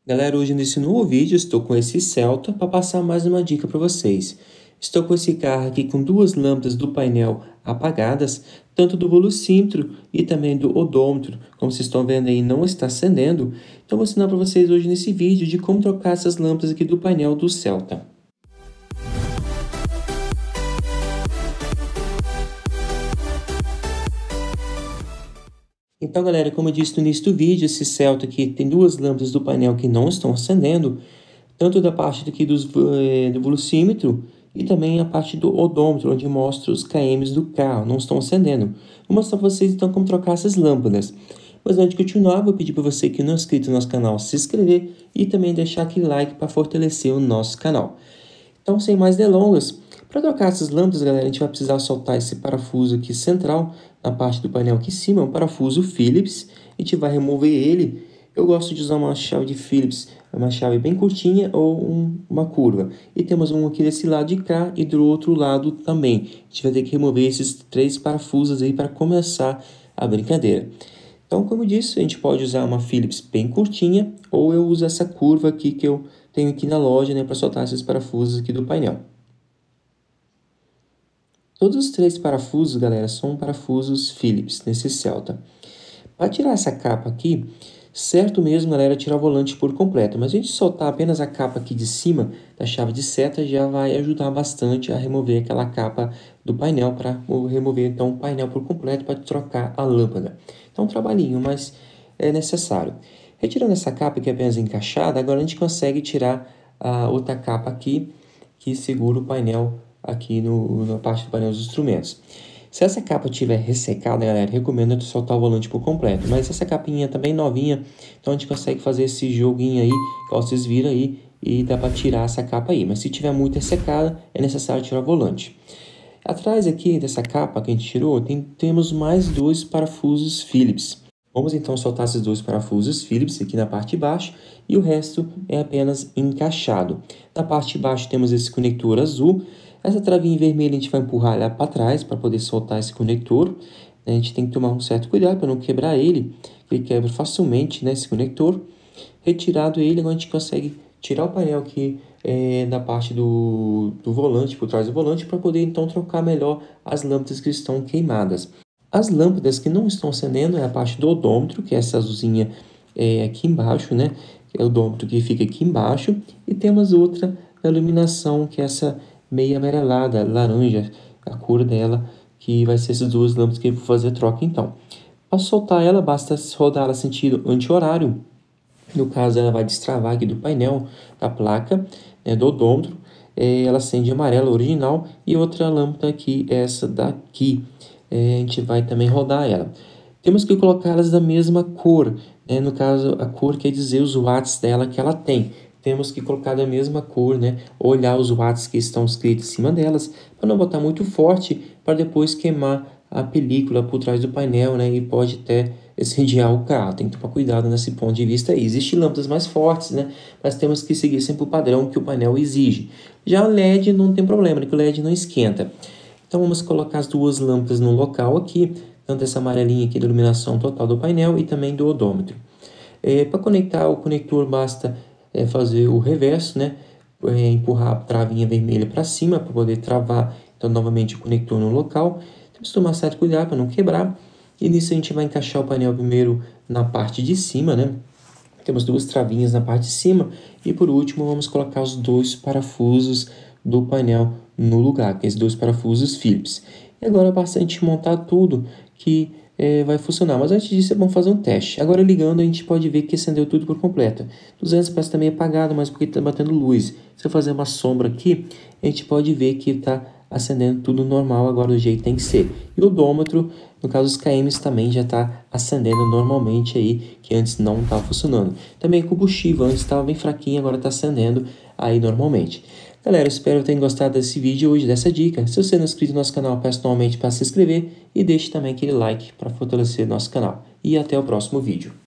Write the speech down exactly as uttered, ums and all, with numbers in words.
Galera, hoje nesse novo vídeo estou com esse Celta para passar mais uma dica para vocês. Estou com esse carro aqui com duas lâmpadas do painel apagadas, tanto do velocímetro e também do odômetro. Como vocês estão vendo aí, não está acendendo. Então vou ensinar para vocês hoje nesse vídeo de como trocar essas lâmpadas aqui do painel do Celta. Então, galera, como eu disse no início do vídeo, esse Celta aqui tem duas lâmpadas do painel que não estão acendendo, tanto da parte aqui dos, eh, do velocímetro e também a parte do odômetro, onde mostra os quilômetros do carro, não estão acendendo. Vou mostrar para vocês então como trocar essas lâmpadas. Mas antes de continuar, vou pedir para você que não é inscrito no nosso canal se inscrever e também deixar aquele like para fortalecer o nosso canal. Então, sem mais delongas, para trocar essas lâmpadas, galera, a gente vai precisar soltar esse parafuso aqui central, na parte do painel aqui em cima, é um parafuso Phillips. A gente vai remover ele. Eu gosto de usar uma chave de Phillips, uma chave bem curtinha ou um, uma curva. E temos um aqui desse lado de cá e do outro lado também. A gente vai ter que remover esses três parafusos aí para começar a brincadeira. Então, como eu disse, a gente pode usar uma Phillips bem curtinha ou eu uso essa curva aqui que eu tenho aqui na loja, né, para soltar esses parafusos aqui do painel. Todos os três parafusos, galera, são parafusos Phillips nesse Celta. Para tirar essa capa aqui, certo mesmo, galera, tirar o volante por completo. Mas a gente soltar apenas a capa aqui de cima da chave de seta já vai ajudar bastante a remover aquela capa do painel, para remover então o painel por completo para trocar a lâmpada. Então, um trabalhinho, mas é necessário. Retirando essa capa que é apenas encaixada, agora a gente consegue tirar a outra capa aqui que segura o painel aqui no, na parte do painel dos instrumentos. Se essa capa estiver ressecada, galera, recomendo soltar o volante por completo. Mas essa capinha tá bem novinha, então a gente consegue fazer esse joguinho aí, que vocês viram aí, e dá para tirar essa capa aí. Mas se tiver muito ressecada, é necessário tirar o volante. Atrás aqui dessa capa que a gente tirou, tem, temos mais dois parafusos Phillips. Vamos então soltar esses dois parafusos Phillips aqui na parte de baixo e o resto é apenas encaixado. Na parte de baixo temos esse conector azul. Essa travinha vermelha a gente vai empurrar ela para trás para poder soltar esse conector. A gente tem que tomar um certo cuidado para não quebrar ele. Ele quebra facilmente, né, esse conector. Retirado ele, agora a gente consegue tirar o painel aqui é, da parte do, do volante, por trás do volante, para poder então trocar melhor as lâmpadas que estão queimadas. As lâmpadas que não estão acendendo é a parte do odômetro, que é essa azulzinha é, aqui embaixo, né? É o odômetro que fica aqui embaixo. E temos outra da iluminação, que é essa meio amarelada, laranja, a cor dela, que vai ser essas duas lâmpadas que eu vou fazer a troca então. Para soltar ela, basta rodar ela sentido anti-horário. No caso, ela vai destravar aqui do painel, da placa, né, do odômetro. É, ela acende amarela original e outra lâmpada aqui, essa daqui. É, a gente vai também rodar ela. Temos que colocar elas da mesma cor, né? No caso, a cor quer dizer os watts dela que ela tem. Temos que colocar da mesma cor, né? Olhar os watts que estão escritos em cima delas, para não botar muito forte, para depois queimar a película por trás do painel, né? E pode até incendiar o carro. Tem que tomar cuidado nesse ponto de vista aí. Existem lâmpadas mais fortes, né? Mas temos que seguir sempre o padrão que o painel exige. Já o L E D não tem problema, né? Que o L E D não esquenta. Então vamos colocar as duas lâmpadas no local aqui, tanto essa amarelinha aqui da iluminação total do painel e também do odômetro. É, para conectar o conector basta é, fazer o reverso, né? É, empurrar a travinha vermelha para cima para poder travar então novamente o conector no local. Temos que tomar certo cuidado para não quebrar. E nisso a gente vai encaixar o painel primeiro na parte de cima, né? Temos duas travinhas na parte de cima e por último vamos colocar os dois parafusos do painel no lugar, que é esses dois parafusos Phillips. E agora basta a gente montar tudo que é, vai funcionar. Mas antes disso é bom fazer um teste. Agora ligando a gente pode ver que acendeu tudo por completo. duzentos parece também apagado, mas porque está batendo luz. Se eu fazer uma sombra aqui, a gente pode ver que está acendendo tudo normal agora do jeito que tem que ser. E o odômetro, no caso os quilômetros também já está acendendo normalmente aí, que antes não estava funcionando. Também o combustível, antes estava bem fraquinho, agora está acendendo aí normalmente. Galera, espero que tenham gostado desse vídeo hoje, dessa dica. Se você não é inscrito no nosso canal, peço novamente para se inscrever e deixe também aquele like para fortalecer nosso canal. E até o próximo vídeo.